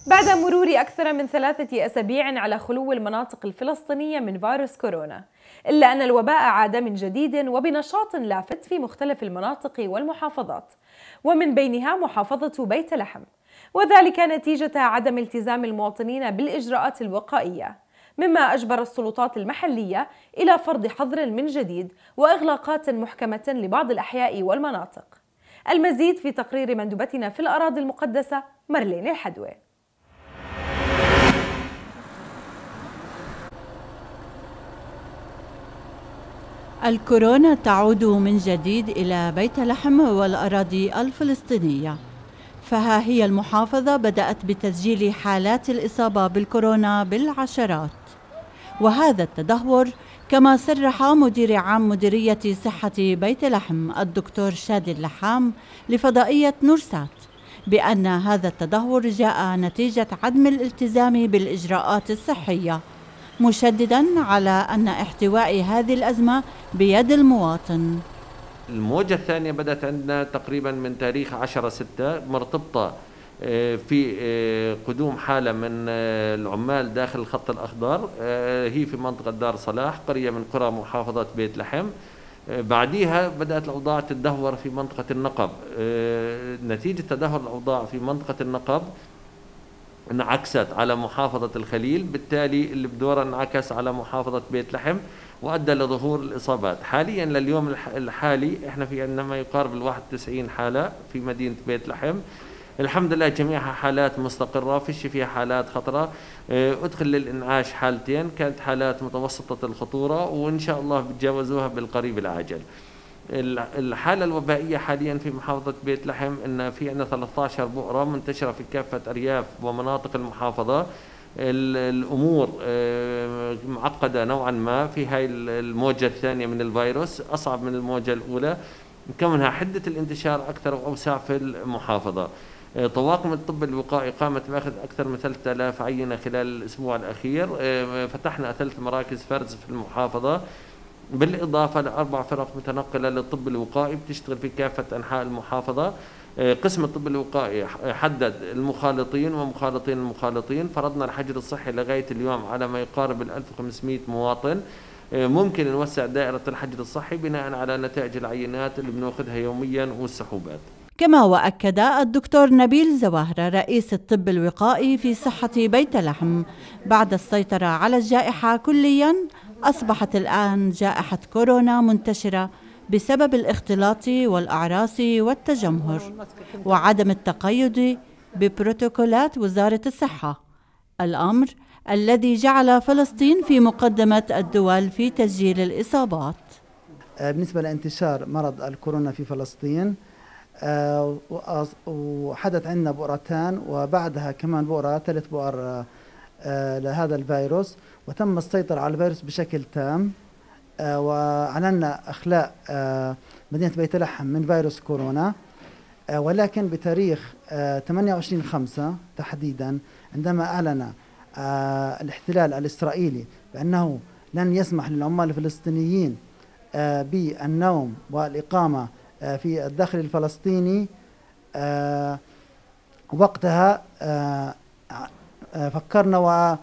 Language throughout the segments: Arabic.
بعد مرور أكثر من 3 أسابيع على خلو المناطق الفلسطينية من فيروس كورونا، إلا أن الوباء عاد من جديد وبنشاط لافت في مختلف المناطق والمحافظات، ومن بينها محافظة بيت لحم، وذلك نتيجة عدم التزام المواطنين بالإجراءات الوقائية، مما أجبر السلطات المحلية إلى فرض حظر من جديد وإغلاقات محكمة لبعض الأحياء والمناطق. المزيد في تقرير مندوبتنا في الأراضي المقدسة مارلين الحدوي. الكورونا تعود من جديد إلى بيت لحم والأراضي الفلسطينية، فها هي المحافظة بدأت بتسجيل حالات الإصابة بالكورونا بالعشرات، وهذا التدهور كما صرح مدير عام مديرية صحة بيت لحم الدكتور شادي اللحام لفضائية نورسات بأن هذا التدهور جاء نتيجة عدم الالتزام بالإجراءات الصحية، مشدداً على أن احتواء هذه الأزمة بيد المواطن. الموجة الثانية بدأت عندنا تقريباً من تاريخ 10/6 مرتبطة في قدوم حالة من العمال داخل الخط الأخضر، هي في منطقة دار صلاح قرية من قرى محافظة بيت لحم. بعديها بدأت الأوضاع تتدهور في منطقة النقب. نتيجة تدهور الأوضاع في منطقة النقب انعكست على محافظة الخليل، بالتالي اللي بدوره انعكس على محافظة بيت لحم وأدى لظهور الإصابات. حاليا لليوم الحالي احنا في عندنا ما يقارب 91 حالة في مدينة بيت لحم، الحمد لله جميعها حالات مستقرة، فيش فيها حالات خطرة. ادخل للإنعاش حالتين كانت حالات متوسطة الخطورة وإن شاء الله بتجاوزوها بالقريب العاجل. الحالة الوبائية حاليا في محافظة بيت لحم ان في عندنا 13 بؤرة منتشرة في كافة أرياف ومناطق المحافظة. الأمور معقدة نوعا ما في هاي الموجة الثانية من الفيروس، أصعب من الموجة الأولى كونها حدة الانتشار أكثر وأوسع في المحافظة. طواقم الطب الوقائي قامت بأخذ أكثر من 3000 عينة خلال الأسبوع الأخير. فتحنا 3 مراكز فرز في المحافظة، بالإضافة ل4 فرق متنقلة للطب الوقائي بتشتغل في كافة أنحاء المحافظة. قسم الطب الوقائي حدد المخالطين ومخالطين المخالطين، فرضنا الحجر الصحي لغاية اليوم على ما يقارب 1500 مواطن. ممكن نوسع دائرة الحجر الصحي بناء على نتائج العينات اللي بناخذها يوميا والسحوبات. كما وأكد الدكتور نبيل زواهرة رئيس الطب الوقائي في صحة بيت لحم بعد السيطرة على الجائحة كلياً أصبحت الآن جائحة كورونا منتشرة بسبب الاختلاط والأعراس والتجمهر وعدم التقيد ببروتوكولات وزارة الصحة، الأمر الذي جعل فلسطين في مقدمة الدول في تسجيل الإصابات. بالنسبة لانتشار مرض الكورونا في فلسطين، وحدث عندنا بؤرتان وبعدها كمان بؤرة 3 بؤر لهذا الفيروس، وتم السيطرة على الفيروس بشكل تام، وأعلنا إخلاء مدينة بيت لحم من فيروس كورونا. ولكن بتاريخ 28/5 تحديدا عندما أعلن الاحتلال الإسرائيلي بأنه لن يسمح للعمال الفلسطينيين بالنوم والإقامة في الداخل الفلسطيني، وقتها فكرنا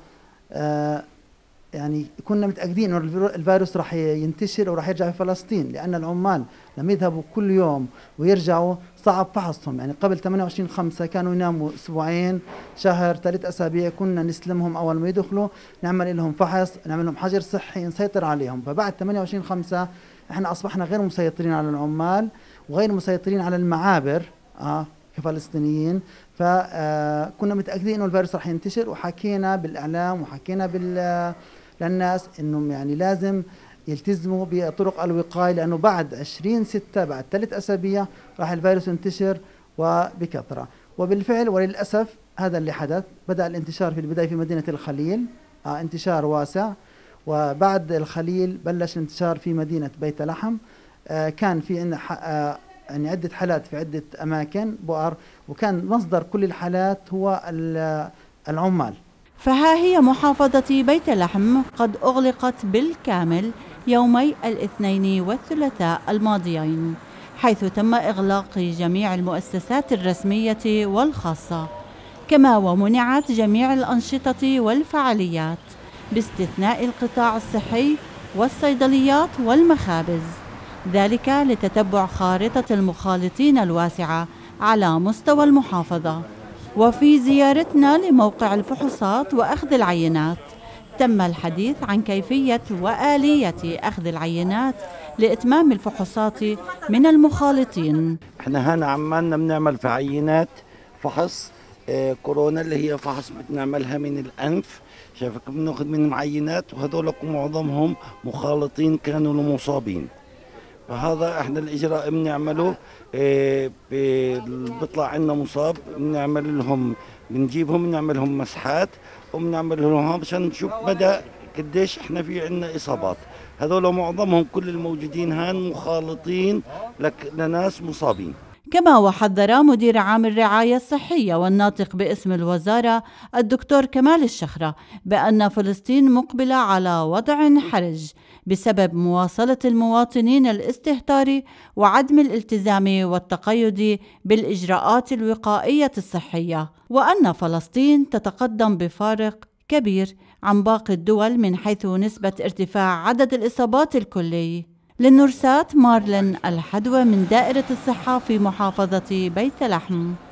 يعني كنا متأكدين أن الفيروس راح ينتشر وراح يرجع في فلسطين، لأن العمال لما يذهبوا كل يوم ويرجعوا صعب فحصهم. يعني قبل 28/5 كانوا يناموا أسبوعين، شهر، 3 أسابيع، كنا نسلمهم أول ما يدخلوا، نعمل لهم فحص، نعمل لهم حجر صحي، نسيطر عليهم. فبعد 28/5 احنا أصبحنا غير مسيطرين على العمال وغير مسيطرين على المعابر كفلسطينيين. فكنا متأكدين إنه الفيروس راح ينتشر، وحكينا بالإعلام وحكينا للناس إنهم يعني لازم يلتزموا بطرق الوقاية، لأنه بعد 20/6 بعد 3 أسابيع راح الفيروس ينتشر وبكثرة. وبالفعل وللأسف هذا اللي حدث. بدأ الانتشار في البداية في مدينة الخليل، انتشار واسع، وبعد الخليل بلش الانتشار في مدينة بيت لحم. كان في يعني عدة حالات في عدة أماكن بؤر، وكان مصدر كل الحالات هو العمال. فها هي محافظة بيت لحم قد أغلقت بالكامل يومي الاثنين والثلاثاء الماضيين، حيث تم إغلاق جميع المؤسسات الرسمية والخاصة، كما ومنعت جميع الأنشطة والفعاليات باستثناء القطاع الصحي والصيدليات والمخابز، ذلك لتتبع خارطة المخالطين الواسعة على مستوى المحافظة. وفي زيارتنا لموقع الفحوصات وأخذ العينات تم الحديث عن كيفية وآلية أخذ العينات لإتمام الفحوصات من المخالطين. احنا هنا عمالنا بنعمل في عينات فحص كورونا اللي هي فحص بنعملها من الأنف، شايفك بناخذ من عينات، وهذول معظمهم مخالطين كانوا المصابين. فهذا احنا الاجراء بنعمله، بيطلع عندنا مصاب بنعمل لهم، بنجيبهم بنعمل لهم مسحات وبنعمل لهم عشان نشوف مدى قديش احنا في عندنا اصابات. هذول معظمهم كل الموجودين هان مخالطين لناس مصابين. كما وحذر مدير عام الرعاية الصحية والناطق باسم الوزارة الدكتور كمال الشخرة بأن فلسطين مقبلة على وضع حرج بسبب مواصلة المواطنين الاستهتار وعدم الالتزام والتقيد بالإجراءات الوقائية الصحية، وأن فلسطين تتقدم بفارق كبير عن باقي الدول من حيث نسبة ارتفاع عدد الإصابات الكلي. للنورسات مارلين الحدوى من دائرة الصحة في محافظة بيت لحم.